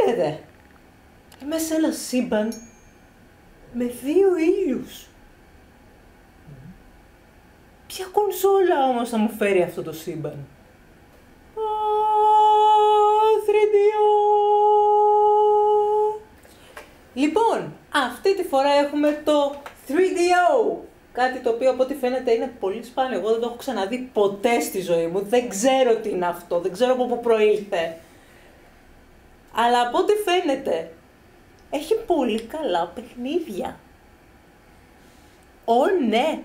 Καταλαβαίνετε. Είμαι σε ένα σύμπαν με 2 ήλιους. Ποια κονσόλα όμως θα μου φέρει αυτό το σύμπαν? 3DO! Λοιπόν, αυτή τη φορά έχουμε το 3DO. Κάτι το οποίο από ό,τι φαίνεται είναι πολύ σπάνιο. Εγώ δεν το έχω ξαναδεί ποτέ στη ζωή μου. Δεν ξέρω τι είναι αυτό. Δεν ξέρω από πού προήλθε. Αλλά από ό,τι φαίνεται έχει πολύ καλά παιχνίδια. Ναι!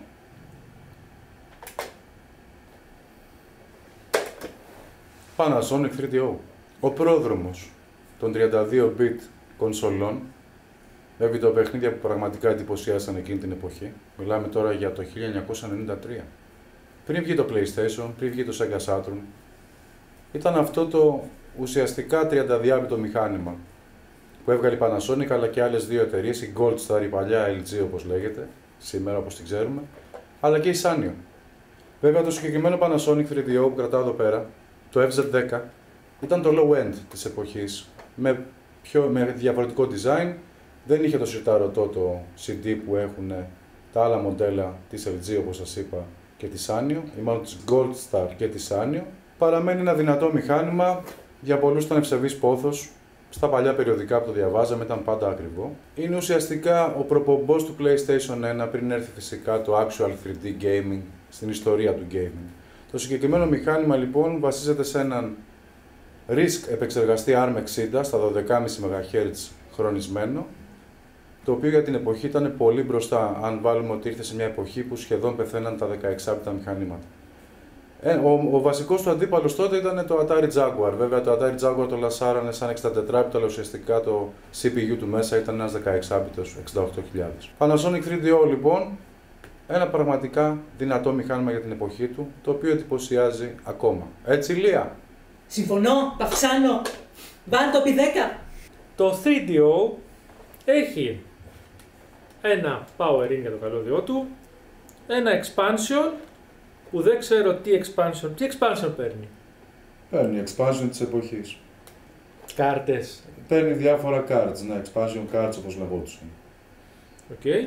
Panasonic 3DO. Ο πρόδρομος των 32-bit κονσολών με βιντεοπαιχνίδια που πραγματικά εντυπωσιάσαν εκείνη την εποχή. Μιλάμε τώρα για το 1993. Πριν βγει το PlayStation, πριν βγει το Sega Saturn, ήταν αυτό το ουσιαστικά 32-bit μηχάνημα που έβγαλε η Panasonic αλλά και άλλες δύο εταιρείες, η Gold Star, η παλιά LG όπως λέγεται, σήμερα όπως την ξέρουμε, αλλά και η Sanyo. Βέβαια το συγκεκριμένο Panasonic 3DO που κρατάω εδώ πέρα, το FZ10, ήταν το low end της εποχής, με διαφορετικό design, δεν είχε το σιρταρωτό το CD που έχουν τα άλλα μοντέλα της LG όπως σας είπα και της Sanyo, ή μάλλον της Gold Star και της Sanyo. Παραμένει ένα δυνατό μηχάνημα, για πολλούς ήταν ευσεβής πόθος, στα παλιά περιοδικά που το διαβάζαμε ήταν πάντα ακριβό. Είναι ουσιαστικά ο προπομπός του PlayStation 1 πριν έρθει φυσικά το actual 3D gaming στην ιστορία του gaming. Το συγκεκριμένο μηχάνημα λοιπόν βασίζεται σε έναν RISC επεξεργαστή ARM60 στα 12,5 MHz χρονισμένο, το οποίο για την εποχή ήταν πολύ μπροστά, αν βάλουμε ότι ήρθε σε μια εποχή που σχεδόν πεθαίναν τα 16-bit μηχανήματα. Ο βασικός του αντίπαλος τότε ήταν το Atari Jaguar. Βέβαια το Atari Jaguar το λασάρανε σαν 64-bit, αλλά ουσιαστικά το CPU του μέσα ήταν ένας 16-bit 68.000. Panasonic 3DO λοιπόν, ένα πραγματικά δυνατό μηχάνημα για την εποχή του, το οποίο εντυπωσιάζει ακόμα. Έτσι Λία? Συμφωνώ, τα αυξάνω. Βάλ το επί 10. Το 3DO έχει ένα power in για το καλώδιό του, ένα expansion που δεν ξέρω τι expansion παίρνει. Παίρνει expansion της εποχής. Κάρτες. Παίρνει διάφορα cards, ναι, expansion cards όπως λεγόντουσαν. Okay.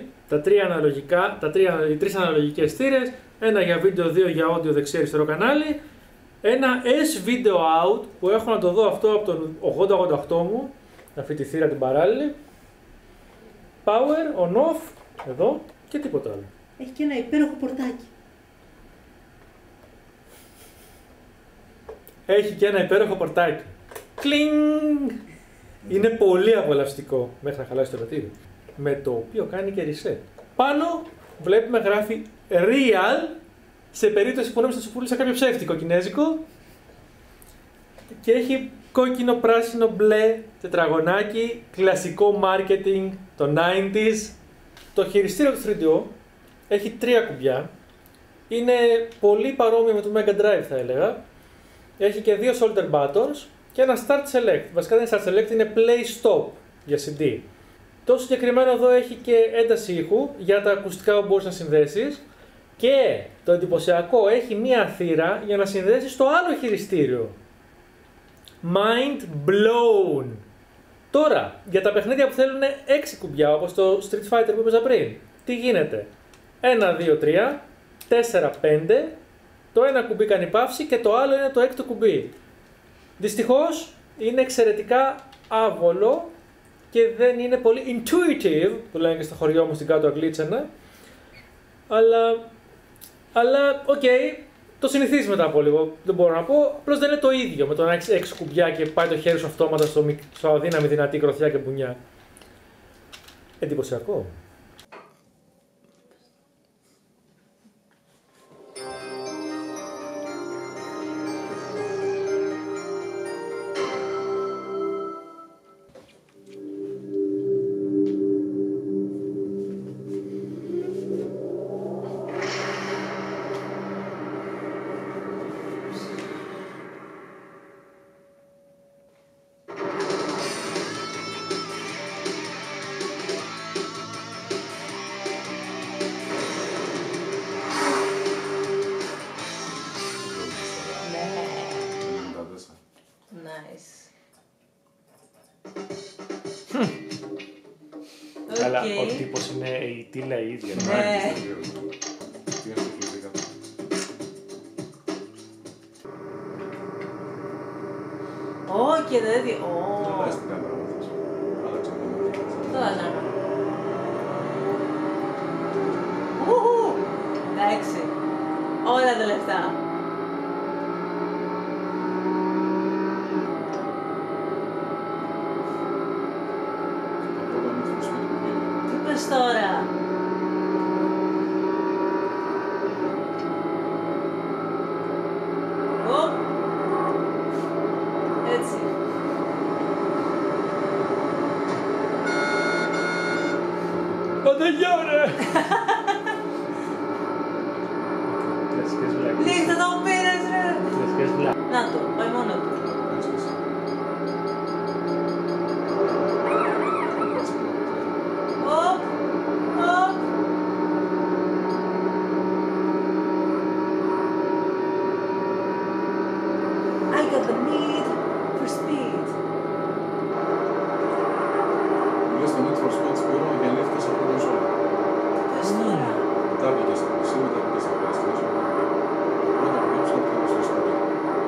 Οι τρεις αναλογικές θύρες, ένα για βίντεο, 2 για audio δεξί-αριστερό κανάλι, ένα S-Video Out που έχω να το δω αυτό από τον 8088 μου, αυτή τη θύρα την παράλληλη, power, on-off, εδώ και τίποτα άλλο. Έχει και ένα υπέροχο πορτάκι. Έχει και ένα υπέροχο πορτάκι. Κλινγκ! Είναι πολύ απολαυστικό μέχρι να χαλάσει το ελαττήριο. Με το οποίο κάνει και reset. Πάνω βλέπουμε γράφει real σε περίπτωση που νόμιζα να σου πούλησα κάποιο ψεύτικο κινέζικο. Και έχει κόκκινο, πράσινο, μπλε, τετραγωνάκι, κλασικό marketing, το 90s. Το χειριστήριο του 3DO έχει 3 κουμπιά. Είναι πολύ παρόμοιο με το Mega Drive θα έλεγα. Έχει και 2 shoulder buttons και ένα start select. Βασικά δεν είναι start select, είναι play stop για CD. Το συγκεκριμένο εδώ έχει και ένταση ήχου για τα ακουστικά που μπορείς να συνδέσεις. Και το εντυπωσιακό έχει μία θύρα για να συνδέσεις το άλλο χειριστήριο. Mind blown! Τώρα, για τα παιχνίδια που θέλουν 6 κουμπιά, όπως το Street Fighter που έπαιζα πριν, τι γίνεται? 1, 2, 3, 4, 5, το ένα κουμπί κάνει παύση και το άλλο είναι το έκτο κουμπί. Δυστυχώς είναι εξαιρετικά άβολο και δεν είναι πολύ intuitive, που λένε και στο χωριό μου στην κάτω Αγγλίτσανα, αλλά οκ, το συνηθίζεις μετά από λίγο, δεν μπορώ να πω, απλώς δεν είναι το ίδιο με το να έχεις 6 κουμπιά και πάει το χέρι σου αυτόματα στο αδύναμη δυνατή κροθιά και μπουνιά. Εντυπωσιακό. Αλλά ο τύπος είναι η τίλα η ίδια. Ναι. Όχι, δεν δει. Το αλλάζω. Εντάξει. Όλα τα λεφτά. Τι πες τώρα. Έτσι. Παντελιά ρε! Λίχτε το πήρες ρε! Να το, πάει μόνο του. Οπ, οπ. I got the need for speed. Λες το Need for Speed Spiro γεννήθηκε σε πρώτο ζώο. Πες τώρα. Μετά βγήκε στα PC, μετά βγήκε στα PlayStation. Πρώτα βγήκε και στο ιστορία.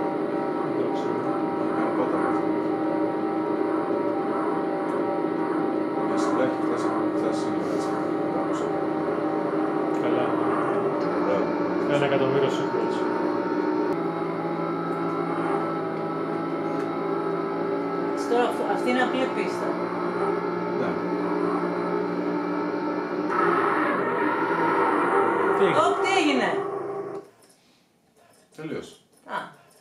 Πρώτα βγήκε. Η σειρά έχει φτάσει έτσι. Καλά. 1 εκατομμύριο sequels. Τώρα αυτή είναι απλή πίστα. Ναι. Τι έγινε. Τελείωσε. Α.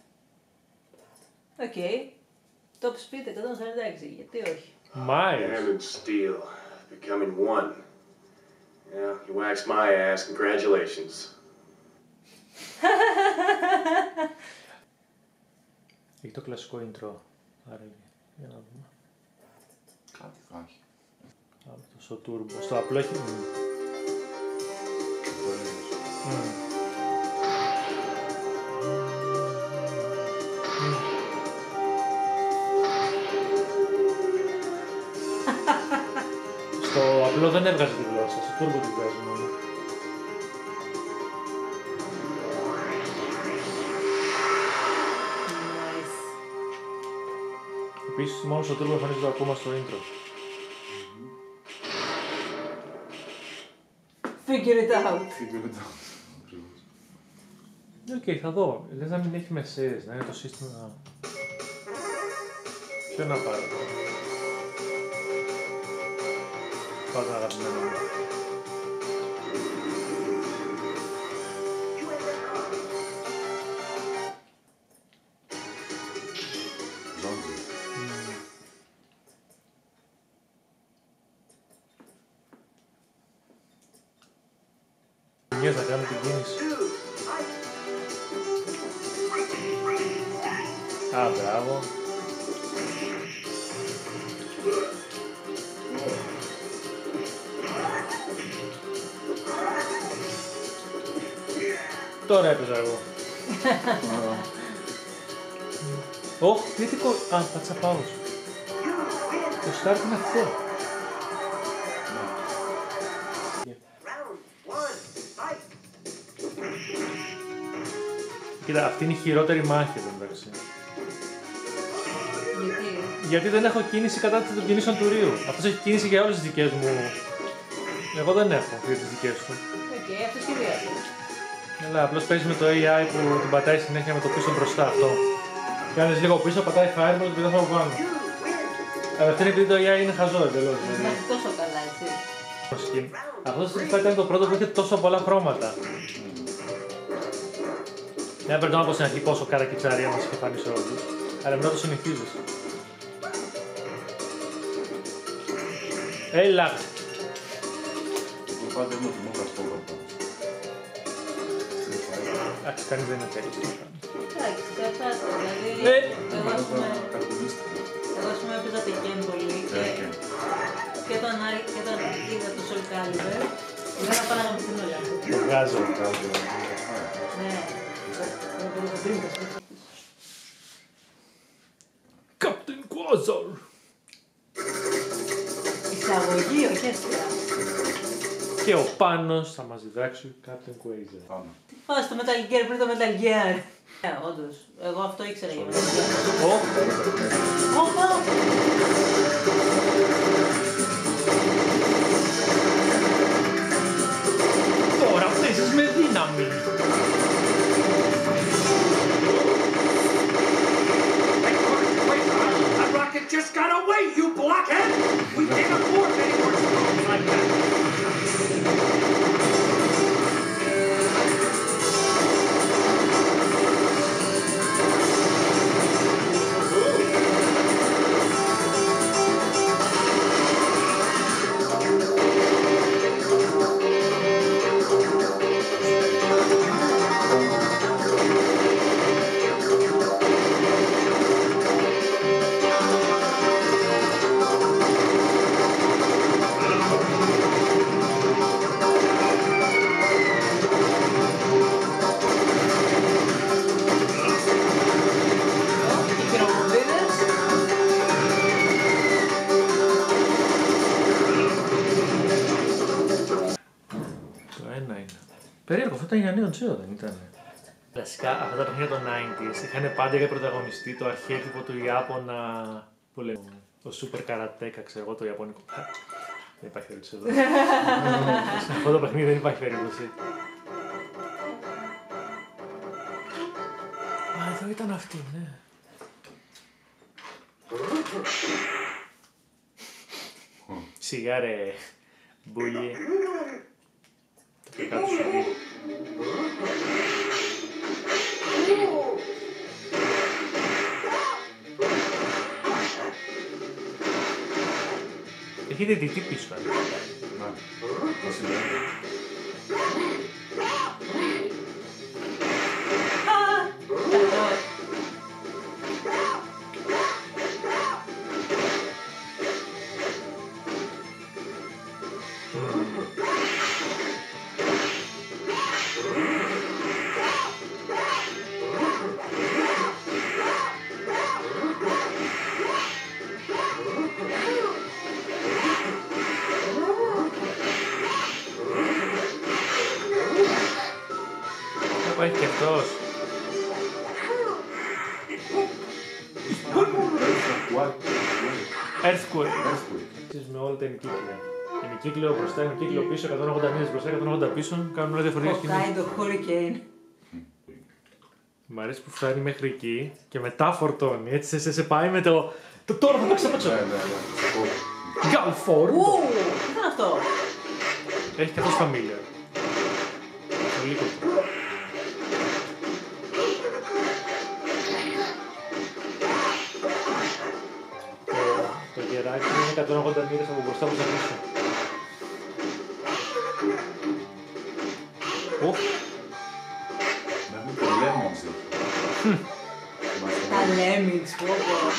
Οκ. Top speed 146, γιατί όχι. Miles. Ham and steel, becoming one. Yeah, you waxed my ass. Congratulations. Έχει το κλασικό intro. Άραγε. Για να δούμε. Κάτι θα έχει. Στο turbo. Στο απλό έχει. Στο απλό δεν έβγαζε τη γλώσσα. Στο turbo τη βγάζει μόνο. Επίσης μόνο στο turbo εμφανίζεται το ακόμα στο intro. Figure it out. Οκ, θα δω. Λες να μην έχει μεσαίες, να είναι το σύστημα. Ποιο να πάρω τώρα. Πάω τον αγαπημένο μου. Να κάνω την κίνηση. Α, μπράβο. Τώρα έπαιζα εγώ. Ωχ, κριτικό. Α, πάτσα pause. Το start είναι αυτό. Κοίτα, αυτή είναι η χειρότερη μάχη εδώ μεταξύ. Γιατί δεν έχω κίνηση κατά των κινήσεων του Ρίου. Αυτός έχει κίνηση για όλες τις δικές μου. Εγώ δεν έχω για τις δικές του. Οκ, αυτό σχεδιάζει. Αλλά απλώς παίζει με το AI που την πατάει συνέχεια με το πίσω μπροστά αυτό. Κάνεις λίγο πίσω, πατάει fireball και δεν θα το πάνω. Αλλά αυτό είναι επειδή το AI είναι χαζό εντελώς. Δεν είναι τόσο καλά, έτσι. Αυτό το Street Fighter είναι το πρώτο που είχε τόσο πολλά χρώματα. Δεν πρέπει να πω στην αρχή πόσο καρακιτσάρια μας είχε φανεί σε όλους. Αλλά μετά το συνηθίζεις. Έλα! Εγώ πάντα είμαι θυμό καστόβατα. Εντάξει, κανείς δεν είναι τέλειος. Εντάξει, καθάστε, δηλαδή. Εγώ ας πούμε έπαιζα Tekken πολύ και όταν είδα το Soul Calibur, δεν θα πάω να γαμηθούν όλα. Το βγάζω. Ναι. Captain Quazar! Παραγωγή, ορχέστρα. Και ο Πάνος θα μας διδάξει Captain Quazar. Πάμε. Τι φας το Metal Gear πριν το Metal Gear. Όντως, εγώ αυτό ήξερα για Metal Gear. Όπα! Τώρα παίζεις με δύναμη. That rocket just got away, you blockhead! We can't afford any more storms like that! Περίεργο, αυτό ήταν για Neo Geo, δεν ήταν? Κλασικά αυτά τα παιχνίδια των 90s είχαν πάντα για πρωταγωνιστή το αρχέτυπο του Ιάπωνα που λέμε. Το Super Karateka, ξέρω εγώ, το Ιαπωνικό. Δεν υπάρχει περίπτωση εδώ. Σε αυτό το παιχνίδι δεν υπάρχει περίπτωση. Α, εδώ ήταν αυτή, ναι. Σιγάρε, μπουλί. Το κάτω σου δει. Έχετε δει τι πίσω, αν Να, το συμβαίνει. Υπάρχει και αυτός. Earthquake. Με όλα τα ημικύκλια. Ημικύκλιο μπροστά, ημικύκλιο πίσω, 180 μοίρες μπροστά, 180 πίσω, κάνουν όλα διαφορετικές κινήσεις. Hokkaido Hurricane. Μ' αρέσει που φτάνει μέχρι εκεί και μετά φορτώνει. Έτσι σε πάει με το. Τώρα θα παίξω απ' έξω. Γκάλφορντ. Τι ήταν αυτό? Έχει και αυτός familiar. Πολύ κοντά. Το γεράκι είναι 180 μοίρες από μπροστά προς τα πίσω. Να μην το λέμε αυτό. Τα Lemmings, πω πω.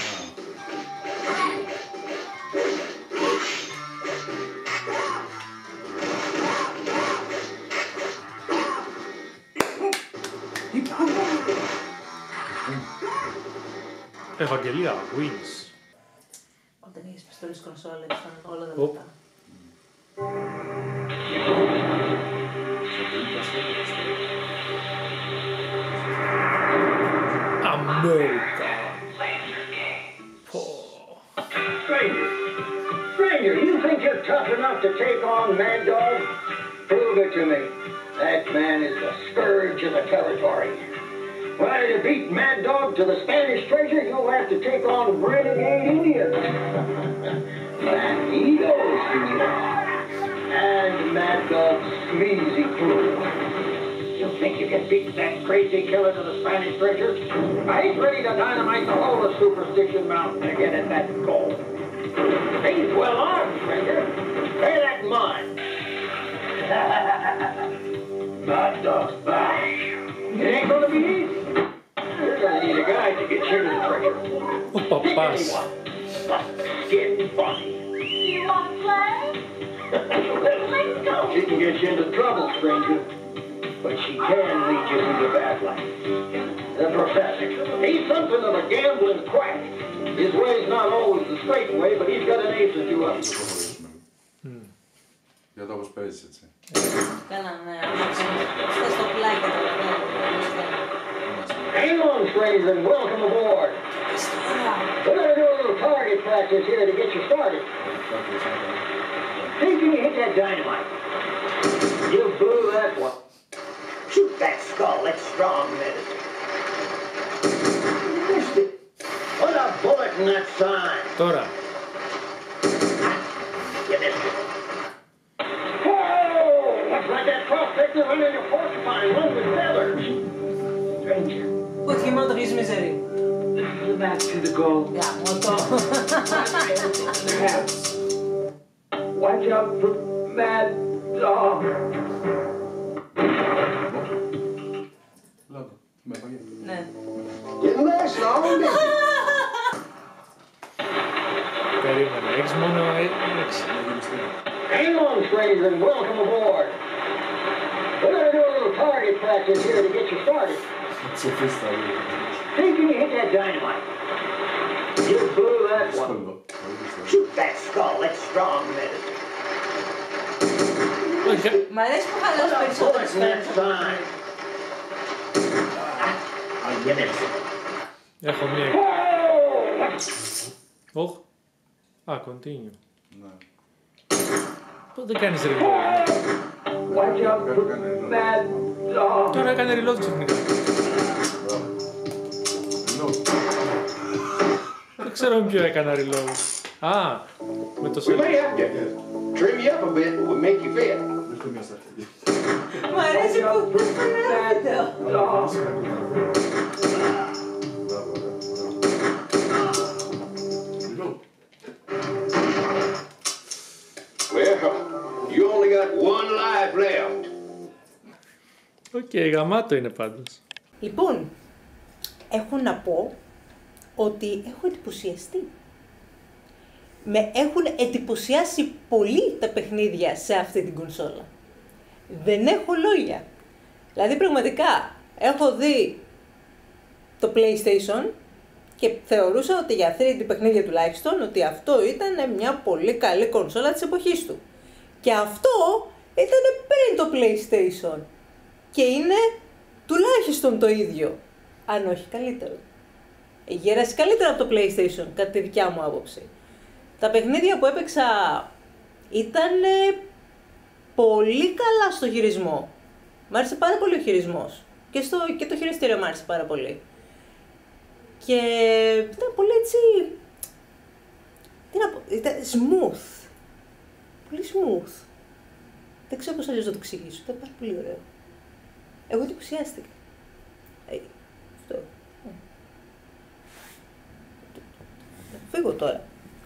Ευαγγελία, wins. Όταν είχες πιστόλες κονσόλες, ήταν όλα τα λεπτά. America. Stranger, you think you're tough enough to take on Mad Dog? Prove it to me. That man is the scourge of the territory. Well, to beat Mad Dog to the Spanish treasure, you'll have to take on renegade Indians. Bandidos, you and Mad Dog's sleazy crew. You think you can beat that crazy killer to the Spanish treasure? He's ready to dynamite the whole of Superstition Mountain to get at that gold. He's well armed, stranger. Bear that in mind. Mad Dog's back. It ain't gonna be easy. You're gonna need a guide to get you to the treasure. Ο παπάς. Getting funny. You want to play? Let's go. She can get you into trouble, stranger. But she can lead you through the bad life. The professor. He's something of a gambling quack. His way's not always the straight way, but he's got an ace or two up. Για το όπως παίζεις, έτσι. Καλά, ναι. Στα στο πλάι καταλαβαίνω. Hang on, friends, and welcome aboard. We're going to do a little target practice here to get you started. Hey, can you hit that dynamite? You blew that one. Shoot that skull. That's strong medicine. You missed it. Put a bullet in that sign. Τώρα. You missed it. Whoa! Looks like that prospector went into a porcupine one with feathers. Stranger. Put him out of his misery. This is the map to the goal. Yeah, μοτό. Watch out for Mad Dog. Ναι. Didn't last long, did it? Περίμενε. Έχεις μόνο 6. Hang on, friends, and welcome aboard. We're going to do a little target practice here to get you started. Hey, can you hit that dynamite? You blew that one. Shoot that skull. That's strong medicine. Μ' αρέσει που χαλάς περισσότερες That φορές. sign. You missed it. Έχω μία. Whoa! Οχ. Α, continue. Ναι. Πώς δεν κάνεις reload? Watch out for Mad Dog. Τώρα έκανε reload ξαφνικά. Δεν ξέρω ποιο έκανα reload. Α, με το We may select. have to trim you up a bit, but we make you fit. Μ' αρέσει που φωνάζεται. Well, you only got one life left. Οκ, γαμάτο είναι πάντως. Λοιπόν, έχω να πω ότι έχω εντυπωσιαστεί. Με έχουν εντυπωσιάσει πολύ τα παιχνίδια σε αυτή την κονσόλα. Δεν έχω λόγια. Δηλαδή πραγματικά έχω δει το PlayStation και θεωρούσα ότι για 3D παιχνίδια τουλάχιστον ότι αυτό ήταν μια πολύ καλή κονσόλα της εποχής του. Και αυτό ήταν πριν το PlayStation. Και είναι τουλάχιστον το ίδιο, αν όχι καλύτερο. Γέρασε καλύτερα από το PlayStation, κατά τη δικιά μου άποψη. Τα παιχνίδια που έπαιξα ήταν πολύ καλά στο χειρισμό. Μ' άρεσε πάρα πολύ ο χειρισμός. Και το χειριστήριο μ' άρεσε πάρα πολύ. Και ήταν πολύ έτσι... Τι να πω, ήταν smooth. Πολύ smooth. Δεν ξέρω πώς αλλιώς να το εξηγήσω, ήταν πάρα πολύ ωραίο. Εγώ εντυπωσιάστηκα. Αυτό. Φύγω τώρα.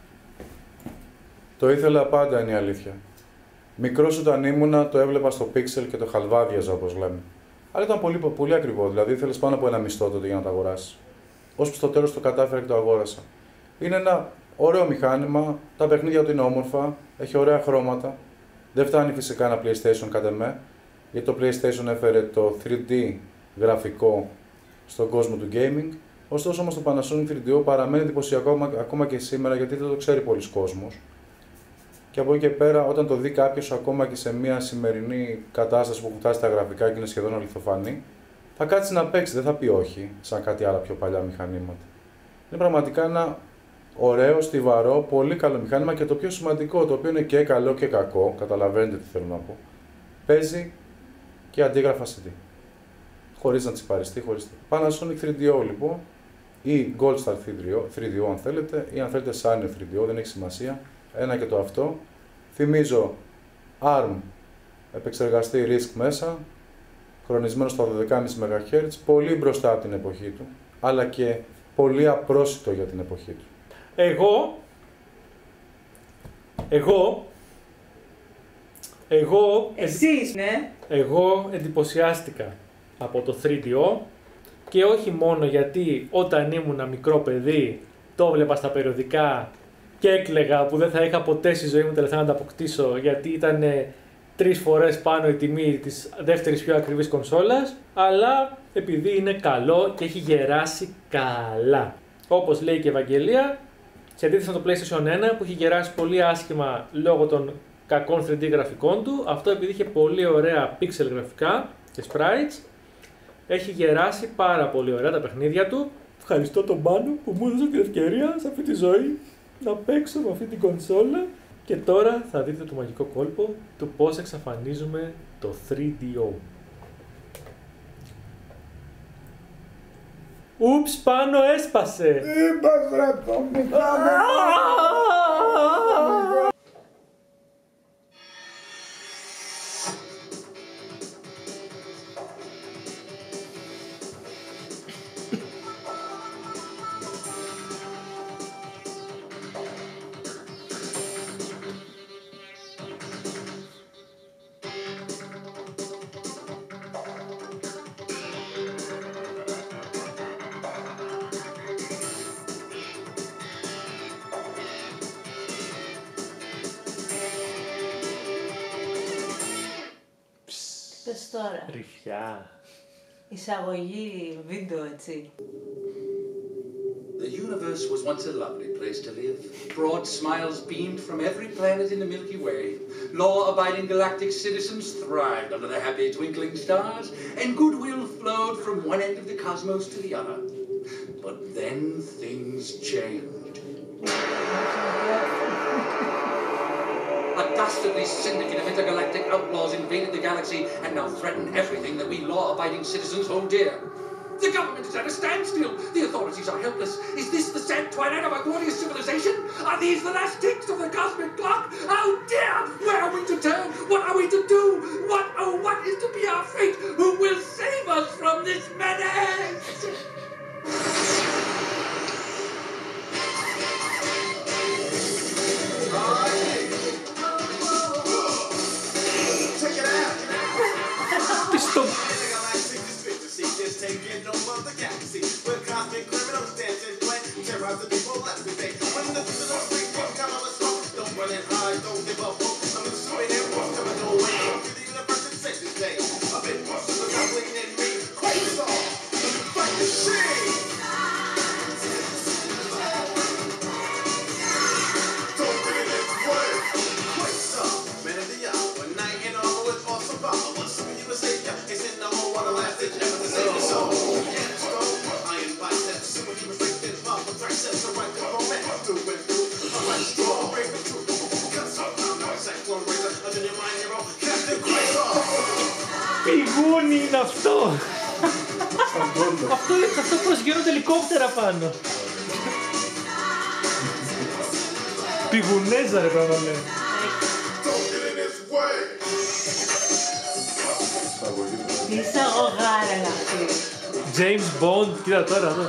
Το ήθελα πάντα, είναι η αλήθεια. Μικρός όταν ήμουνα, το έβλεπα στο Pixel και το χαλβάδιαζα, όπως λέμε. Αλλά ήταν πολύ, πολύ ακριβό, δηλαδή ήθελες πάνω από ένα μισθό τότε για να το αγοράσεις. Ώσπου στο τέλος το κατάφερα και το αγόρασα. Είναι ένα ωραίο μηχάνημα, τα παιχνίδια του είναι όμορφα, έχει ωραία χρώματα. Δεν φτάνει φυσικά ένα PlayStation κατά με, γιατί το PlayStation έφερε το 3D γραφικό στον κόσμο του gaming. Ωστόσο όμως το Panasonic 3DO παραμένει εντυπωσιακό ακόμα και σήμερα, γιατί δεν το ξέρει πολλοί κόσμος. Και από εκεί και πέρα, όταν το δει κάποιος ακόμα και σε μια σημερινή κατάσταση που έχουν φτάσει τα γραφικά και είναι σχεδόν αληθοφανή, θα κάτσει να παίξει, δεν θα πει όχι, σαν κάτι άλλα πιο παλιά μηχανήματα. Είναι πραγματικά ένα ωραίο, στιβαρό, πολύ καλό μηχάνημα και το πιο σημαντικό, το οποίο είναι και καλό και κακό, καταλαβαίνετε τι θέλω να πω, παίζει και αντίγραφα CD. Χωρίς να τσιπαριστεί, χωρίς τίποτα. Panasonic 3DO λοιπόν, ή Gold Star 3DO αν θέλετε, ή αν θέλετε Sanyo 3DO, δεν έχει σημασία. Ένα και το αυτό. Θυμίζω ARM, επεξεργαστή RISC μέσα, χρονισμένο στα 12,5 MHz, πολύ μπροστά από την εποχή του, αλλά και πολύ απρόσιτο για την εποχή του. Εσείς, ναι. Εγώ εντυπωσιάστηκα από το 3DO και όχι μόνο γιατί όταν ήμουν μικρό παιδί το έβλεπα στα περιοδικά και έκλαιγα που δεν θα είχα ποτέ στη ζωή μου τελευταία να τα αποκτήσω, γιατί ήταν 3 φορές πάνω η τιμή της δεύτερης πιο ακριβής κονσόλας, αλλά επειδή είναι καλό και έχει γεράσει καλά. Όπως λέει και η Ευαγγελία, σε αντίθεση με το PlayStation 1 που έχει γεράσει πολύ άσχημα λόγω των κακών 3D γραφικών του. Αυτό επειδή είχε πολύ ωραία pixel γραφικά και sprites, έχει γεράσει πάρα πολύ ωραία τα παιχνίδια του. Ευχαριστώ τον Πάνο που μου έδωσε την ευκαιρία σε αυτή τη ζωή να παίξω με αυτή την κονσόλα. Και τώρα θα δείτε το μαγικό κόλπο του πώς εξαφανίζουμε το 3DO. Ούψ, Πάνο έσπασε! Είπα το μηχάνημα! Πες τώρα. Ρυφιά. Εισαγωγή βίντεο, έτσι. The universe was once a lovely place to live. Broad smiles beamed from every planet in the Milky Way. Law-abiding galactic citizens thrived under the happy twinkling stars, and goodwill flowed from one end of the cosmos to the other. But then things changed. A dastardly syndicate of intergalactic outlaws invaded the galaxy and now threaten everything that we law-abiding citizens hold dear. The government is at a standstill. The authorities are helpless. Is this the sad twilight of our glorious civilization? Are these the last ticks of the cosmic clock? Oh dear! Where are we to turn? What are we to do? What is to be our fate? Who will save us from this menace? Check it out! Stop. Taking over the galaxy with cosmic criminals dancing, play, terrorize the people left to take. When the people don't speak, come on, let's go. Don't run and hide, don't give up hope. I'm destroying everyone's coming no way. To the universe and say this day. I've been watching the rumbling in me. Quazar, fight the shame. Don't get in this way. Quazar, man of the hour, night in armor with awesome power. What's something you would say? It's in the whole water last ditch ever to save your soul. Iron biceps, super human strength and power, triceps, the right to moment, through and through. I'm like strong, brave and true. Cause I'm cyclone razor, under your mind hero, Captain Quazar. Πηγούνι είναι αυτό! Αυτό πώς γίνονται ελικόπτερα πάνω. Πηγουνέζα ρε πράγμα λέει. Don't get in his way. Τι εισαγωγάρα είναι αυτή. James Bond, κοίτα τώρα εδώ.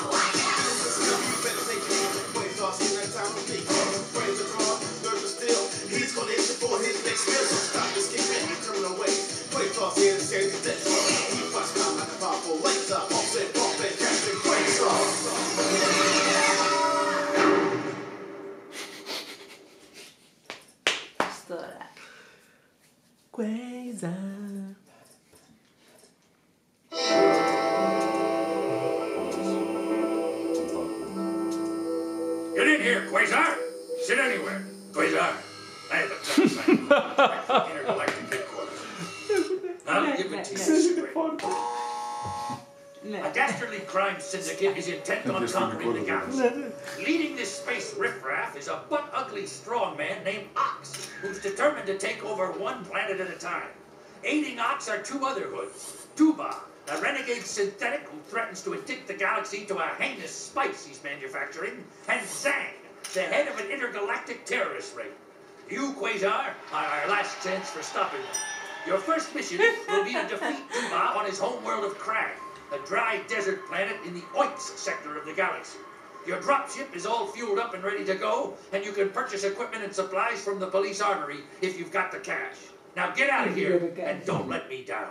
Τώρα. Quazar. Get in here, Quazar! Sit anywhere. Quazar, I have a tough assignment. Intergalactic headquarters. I'll give it to you straight. A dastardly crime syndicate is intent on conquering the galaxy. Leading this space riffraff is a butt-ugly strongman named Ox, who's determined to take over one planet at a time. Aiding Ox are two other hoods. Tuba, a renegade synthetic who threatens to addict the galaxy to a heinous spice he's manufacturing, and Zang, the head of an intergalactic terrorist ring. You, Quazar, are our last chance for stopping them. Your first mission will be to defeat Tuba on his homeworld of Krag, a dry desert planet in the Oinks sector of the galaxy. Your dropship is all fueled up and ready to go, and you can purchase equipment and supplies from the police armory if you've got the cash. Now get out of here and don't let me down.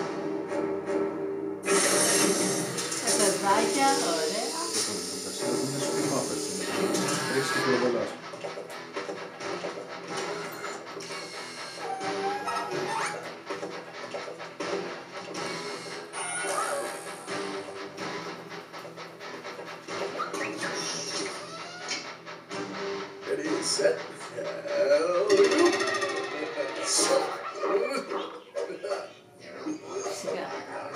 Παιδάκια, ωραία. Ready, set, go. Σιγά.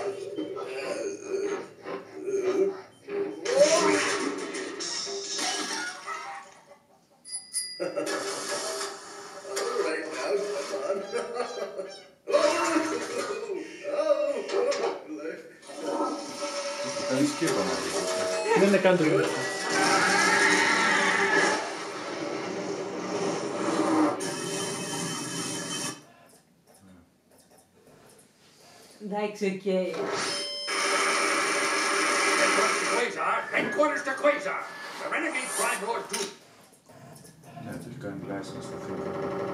Κάνει σκύπα να δεις. Δεν είναι καν το ίδιο. Εντάξει, οκ. Quazar, headquarters to Quazar. The renegade Prime Lord 2. Ναι, το έχει κάνει license στα φίλια.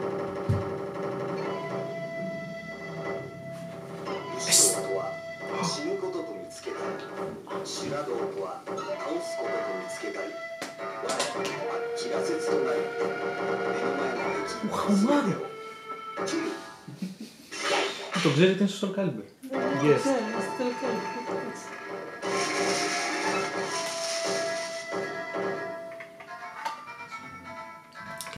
死とは死ぬことと見つけたり、修羅道とは倒すことと見つけたり、気が切となり、目の前の敵全てを切る。 Το ξέρετε είναι στο Soul Calibur. Δεν ξέρω, στο Calibur.